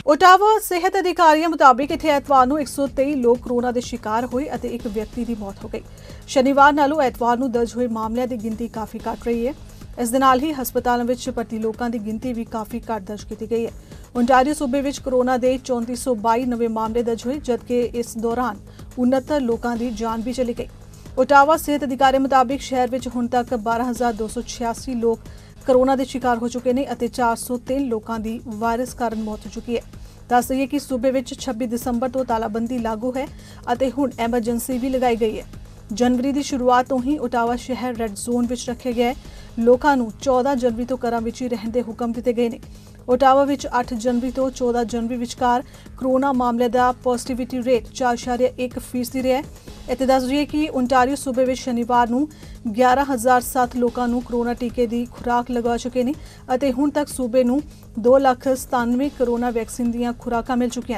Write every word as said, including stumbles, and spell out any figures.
Ottawa सेहत अधिकारियों मुताबिक इत्थे एतवार नूं एक सौ तेई लोग कोरोना के शिकार होए अते एक व्यक्ति की मौत हो गई। शनिवार नालों एतवार नूं दर्ज हुए मामलों की गिनती काफ़ी घट रही है। इस दे नाल ही हस्पतालों में भर्ती लोगों की गिनती भी काफ़ी घट दर्ज की गई है। ओंटारियो सूबे में कोरोना के चौंती सौ बाई नवे मामले दर्ज हुए, जबकि इस दौरान उनहत्तर लोगों की जान भी चली गई। ओटावा सेहत अधिकारी मुताबिक शहर में हुण तक बारह हज़ार दो सौ छियासी लोग कोरोना के शिकार हो चुके हैं और चार सौ तीन लोगों की वायरस कारण मौत हो चुकी है। दस दईए कि सूबे में छब्बीस दिसंबर तो तालाबंदी लागू है और हुण एमरजेंसी भी लगाई गई है। जनवरी की शुरुआत तो ही ओटावा शहर रैड जोन में रखे गया है। लोगों को चौदह जनवरी तो घरों में ही रहने के हुक्म दिए गए हैं। ओटावा में अठ जनवरी तो चौदह जनवरी विचकार कोरोना मामले का पॉजिटिविटी रेट चार इशारिया एक फीसदी रहा है। इत्थे दस दईए कि ओंटारियो सूबे में शनिवार नूं ग्यारह हज़ार सत्त लोगों को कोरोना टीके की खुराक लगा चुके हैं और हुण तक सूबे नूं दो लख सतानवे कोरोना वैक्सीन दी खुराकां मिल चुकियां।